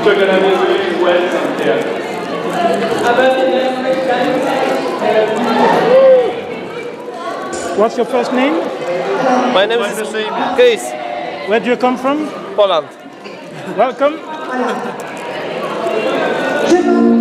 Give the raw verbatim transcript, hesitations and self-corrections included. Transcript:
we're going to be doing welcome here. What's your first name? My name is Chris. Where do you come from? Poland. Welcome.